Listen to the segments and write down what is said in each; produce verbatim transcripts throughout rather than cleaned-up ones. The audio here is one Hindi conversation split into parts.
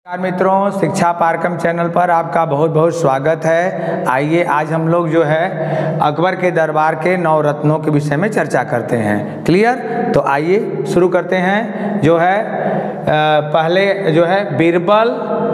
नमस्कार मित्रों, शिक्षा पारकम चैनल पर आपका बहुत बहुत स्वागत है। आइए आज हम लोग जो है अकबर के दरबार के नौ रत्नों के विषय में चर्चा करते हैं। क्लियर? तो आइए शुरू करते हैं। जो है पहले जो है बीरबल,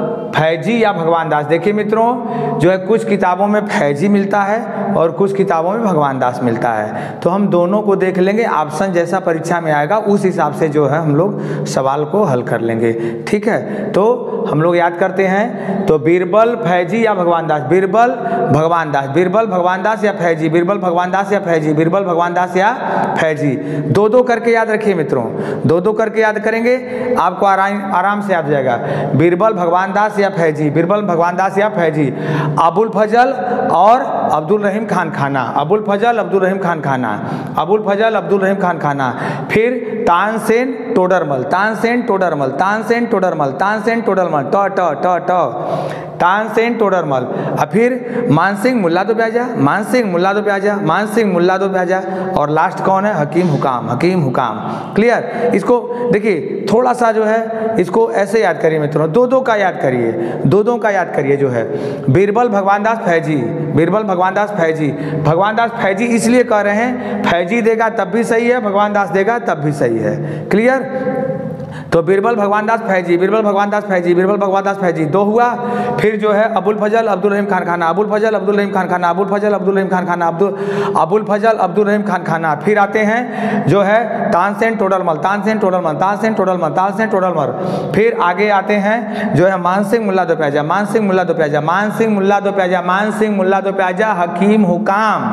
फैजी या भगवान दास। देखिए मित्रों, जो है कुछ किताबों में फैजी मिलता है और कुछ किताबों में भगवान दास मिलता है। तो हम दोनों को देख लेंगे, ऑप्शन जैसा परीक्षा में आएगा उस हिसाब से जो है हम लोग सवाल को हल कर लेंगे। ठीक है, तो हम लोग याद करते हैं। तो बीरबल, फैजी या भगवान दास। बीरबल, भगवान दास। बीरबल, भगवान दास या फैजी। बीरबल, भगवान दास या फैजी। बीरबल, भगवान दास या फैजी। दो दो करके याद रखिए मित्रों, दो दो करके याद करेंगे आपको आराम आराम से याद जाएगा। बीरबल, भगवान दास या फैजी। बीरबल, भगवान दास या फैजी। अबुल फजल और अब्दुल रहीम खान खाना। अबुल फजल, अब्दुल रहीम खान खाना। अबुल फजल, अब्दुल रहीम खान खाना। फिर तानसेन टोडरमल। तानसेन टोडरमल। तानसेन टोडरमल। तानसेन टोडरमल। ट ट ट ट तानसेन टोडरमल। और फिर मानसिंह मुल्ला दो प्याजा। मानसिंह मुल्ला दो प्याजा। मानसिंह मुल्ला दो प्याजा। और लास्ट कौन है? हकीम हुकाम। हकीम हुकाम। क्लियर? इसको देखिए थोड़ा सा जो है इसको ऐसे याद करिए मित्रों, दो दो का याद करिए, दो दो का याद करिए। जो है बीरबल, भगवान दास, फैजी। बीरबल, भगवान दास, फैजी। भगवान दास फैजी इसलिए कह रहे हैं, फैजी देगा तब भी सही है, भगवान दास देगा तब भी सही है। क्लियर? तो बीरबल, भगवान दास, फैजी। बीरबल, भगवान दास, फैजी। बीरबल, भगवान दास, फैजी दो हुआ। फिर जो है अबुल फजल, अब्दुल रहीम खान खाना। अबुल फजल, अब्दुल रहीम खान खाना। अबुल फजल, अब्दुल रहीम खान खाना। अब्दुल अबुल फजल, अब्दुल रहीम खान खाना। फिर आते हैं जो है तानसेन टोडरमल। तानसेन टोडरमल। तानसेन टोडरमल। तानसेन टोडरमल। फिर आगे आते हैं जो है मानसिंह मुल्ला दो प्याजा। मानसिंह मुल्ला दो प्याजा। मानसिंह मुल्ला दो प्याजा। मानसिंह मुल्ला दो प्याजा। हकीम हुकाम।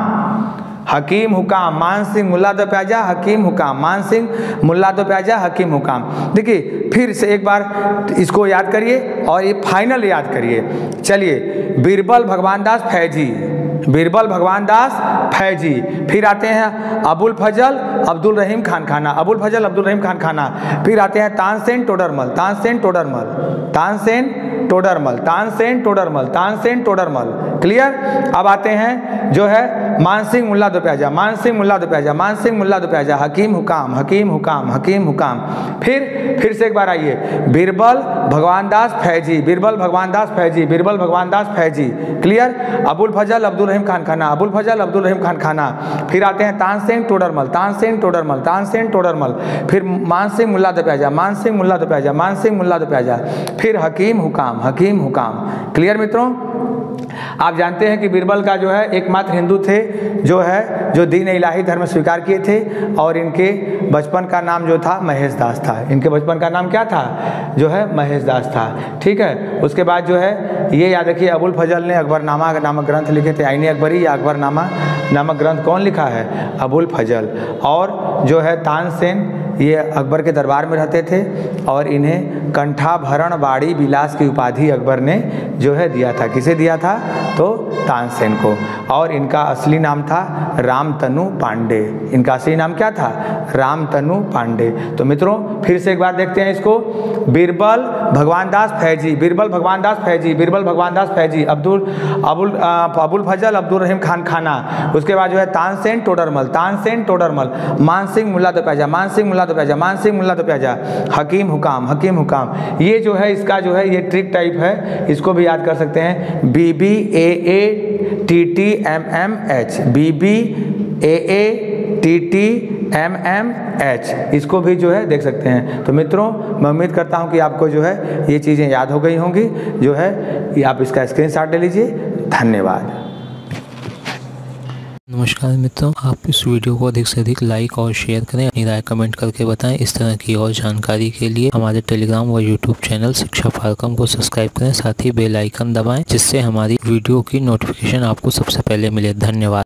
हकीम हुकाम। मानसिंह मुल्ला दो प्याजा। हकीम हुकाम। मानसिंह मुल्ला दो प्याजा। हकीम हुकाम। देखिए फिर से एक बार इसको याद करिए और ये फाइनल याद करिए। चलिए, बीरबल, भगवान दास, फैजी। बीरबल, भगवान दास, फैजी। फिर आते हैं अबुल फजल, अब्दुल रहीम खान खाना। अबुल फजल, अब्दुल रहीम खान खाना। फिर आते हैं तानसेन टोडरमल। तानसेन टोडरमल। तानसेन टोडरमल। तानसेन टोडरमल। तानसेन टोडरमल। क्लियर? अब आते हैं जो है मानसिंह मुल्ला दो प्याजा। मानसिंह मुल्ला दो प्याजा। मानसिंह मुल्ला दो प्याजा। हकीम हुकाम। हकीम हुकाम। हकीम हुकाम। फिर फिर से एक बार आइए, बीरबल, भगवान दास, फैजी। बीरबल, भगवान दास, फैजी। बीरबल, भगवान दास, फैजी। क्लियर? अबुल फजल, अब्दुल रहीम खान खाना। अबुल फजल, अब्दुल रहीम खान खाना। फिर आते हैं तानसेन टोडरमल। तानसेन टोडरमल। तानसेन टोडरमल। फिर मानसिंह मुल्ला दो प्याजा। मानसिंह मुल्ला दो प्याजा। मानसिंह मुल्ला दो प्याजा। फिर हकीम हुकाम। हकीम हुकाम। क्लियर मित्रों? आप जानते हैं कि बीरबल का जो है एकमात्र हिंदू थे जो है जो दीन इलाही धर्म स्वीकार किए थे, और इनके बचपन का नाम जो था महेश दास था। इनके बचपन का नाम क्या था? जो है महेश दास था। ठीक है, उसके बाद जो है ये याद रखिए, अबुल फजल ने अकबरनामा नामक ग्रंथ लिखे थे। आईने अकबरी या अकबरनामा नामक ग्रंथ कौन लिखा है? अबुल फजल। और जो है तानसेन ये अकबर के दरबार में रहते थे और इन्हें कंठाभरण बाड़ी विलास की उपाधि अकबर ने जो है दिया था। किसे दिया था? तो तानसेन को। और इनका असली नाम था रामतनु पांडे। इनका असली नाम क्या था? रामतनु पांडे। तो मित्रों फिर से एक बार देखते हैं इसको। बीरबल, भगवान दास, फैजी। बीरबल, भगवान दास, फैजी। बीरबल, भगवान दास, फैजी। अब्दुल अबुल अबुल फजल, अब्दुल रहीम खान खाना। उसके बाद जो है तानसेन टोडरमल। तानसेन टोडरमल। मानसिंह मुल्ला दो प्याजा। मानसिंह मुल्ला दो प्याजा। मानसिंह मुल्ला दो प्याजा। हकीम हुकाम। हकीम हुकाम। ये जो है इसका जो है ये ट्रिक टाइप है, इसको भी याद कर सकते हैं। B B A A T T M M H. B B A A T T M M H, इसको भी जो है देख सकते हैं। तो मित्रों मैं उम्मीद करता हूं कि आपको जो है ये चीज़ें याद हो गई होंगी। जो है ये आप इसका स्क्रीनशॉट ले लीजिए। धन्यवाद। नमस्कार मित्रों, आप इस वीडियो को अधिक से अधिक लाइक और शेयर करें। अपनी राय कमेंट करके बताएं। इस तरह की और जानकारी के लिए हमारे टेलीग्राम व यूट्यूब चैनल शिक्षा पारकम को सब्सक्राइब करें। साथ ही बेल आइकन दबाएं, जिससे हमारी वीडियो की नोटिफिकेशन आपको सबसे पहले मिले। धन्यवाद।